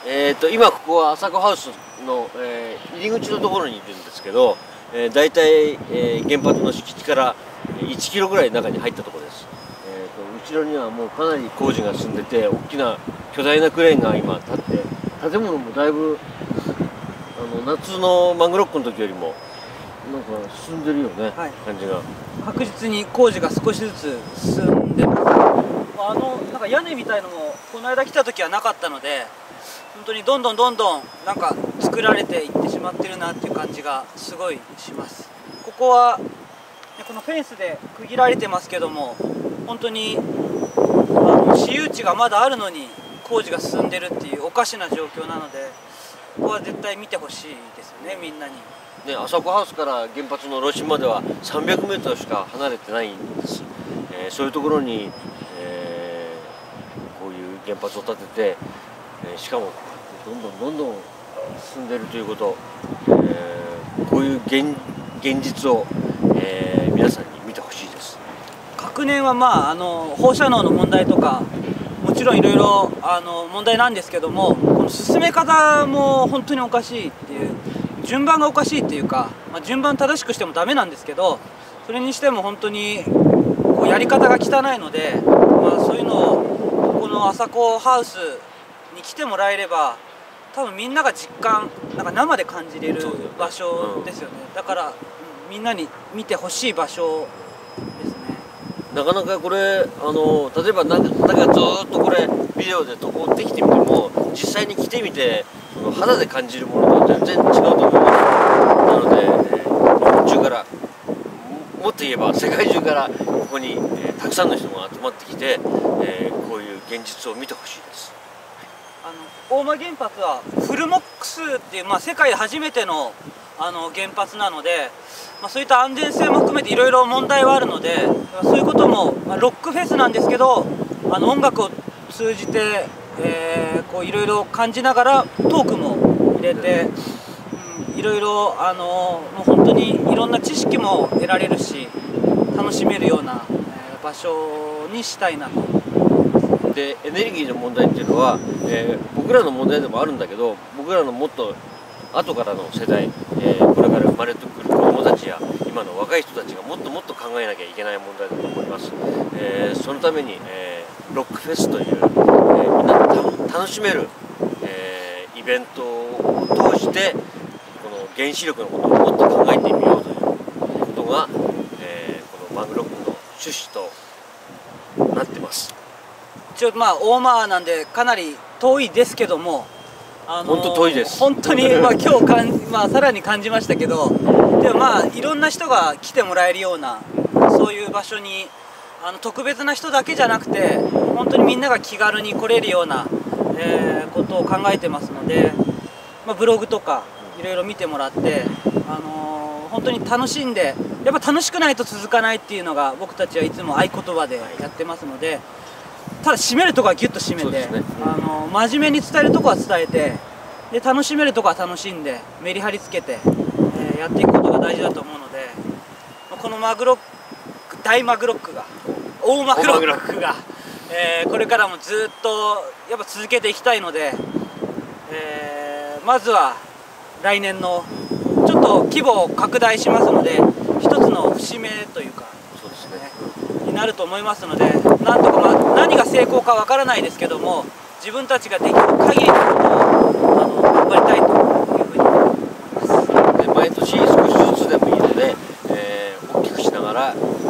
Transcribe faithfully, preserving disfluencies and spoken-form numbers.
えー、と今ここは朝子ハウスの、えー、入り口のところにいるんですけど、えー、大体、えー、原発の敷地からいちキロぐらい中に入ったところです。えー、と後ろにはもうかなり工事が進んでて、大きな巨大なクレーンが今立って、建物もだいぶあの夏のマグロックの時よりもなんか進んでるよね、はい、感じが。 確実に工事が少しずつ進んでます。あのなんか屋根みたいのもこの間来た時はなかったので、本当にどんどんどんどんなんか作られていってしまってるなっていう感じがすごいします。ここはこのフェンスで区切られてますけども、本当にあの私有地がまだあるのに工事が進んでるっていうおかしな状況なので、ここは絶対見てほしいですよね、みんなに。 ね、朝子ハウスから原発の炉心まではさんびゃくメートルしか離れてないんです。えー、そういうところに、えー、こういう原発を建てて、えー、しかもどんどんどんどん進んでいるということ、えー、こういう 現, 現実を、えー、皆さんに見てほしいです。 核燃は、まあ、あの放射能の問題とかもちろんいろいろあの問題なんですけども、この進め方も本当におかしいっていう、順番がおかしいっていうか、まあ、順番正しくしてもダメなんですけど、それにしても本当にこうやり方が汚いので、まあ、そういうのをこの朝子ハウスに来てもらえれば多分みんなが実感、なんか生で感じれる場所ですよね。だから、うん、みんなに見てほしい場所ですね。 なかなかこれあの例えばなんかなんかずっとこれビデオで撮ってきてみても、実際に来てみてその肌で感じるものと全然違うと思います。なので、えー、日本中からもっと言えば世界中からここに、えー、たくさんの人が集まってきて、えー、こういう現実を見てほしいです。 あの大間原発はフルモックスっていう、まあ、世界で初めてのあの原発なので、まあ、そういった安全性も含めていろいろ問題はあるので、そういうことも、まあ、ロックフェスなんですけど、あの音楽を通じて、えー、こういろいろ感じながらトークも入れて、うん、いろいろあのもう本当にいろんな知識も得られるし楽しめるような、えー、場所にしたいなと。 でエネルギーの問題っていうのは、えー、僕らの問題でもあるんだけど、僕らのもっと後からの世代、えー、これから生まれてくる子どもたちや今の若い人たちがもっともっと考えなきゃいけない問題だと思います。えー、そのために、えー、ロックフェスという、えー、みんなが楽しめる、えー、イベントを通してこの原子力のことをもっと考えてみようということが、えー、このマグロックの趣旨となってます。 一応まあ大間なんでかなり遠いですけども、 あのー、本当遠いです。 本当にまあ今日かん、まあ、さらに感じましたけど、でもまあいろんな人が来てもらえるようなそういう場所に、あの特別な人だけじゃなくて本当にみんなが気軽に来れるような、えー、ことを考えてますので、まあ、ブログとかいろいろ見てもらって、あのー、本当に楽しんで、やっぱ楽しくないと続かないっていうのが僕たちはいつも合言葉でやってますので。ただ締めるとこはギュッと締めて、ね、あの真面目に伝えるとこは伝えて、で楽しめるとこは楽しんでメリハリつけて、えー、やっていくことが大事だと思うので、このマグロック大マグロックが大マグロックが、えー、これからもずっとやっぱ続けていきたいので、えー、まずは来年のちょっと規模を拡大しますので、一つの節目というか。そうですね。になると思いますので、なんとか、まあ、何が成功かわからないですけども、自分たちができる限りのことをあの頑張りたいというふうに思います。 で毎年少しずつでもいいので、えー、大きくしながら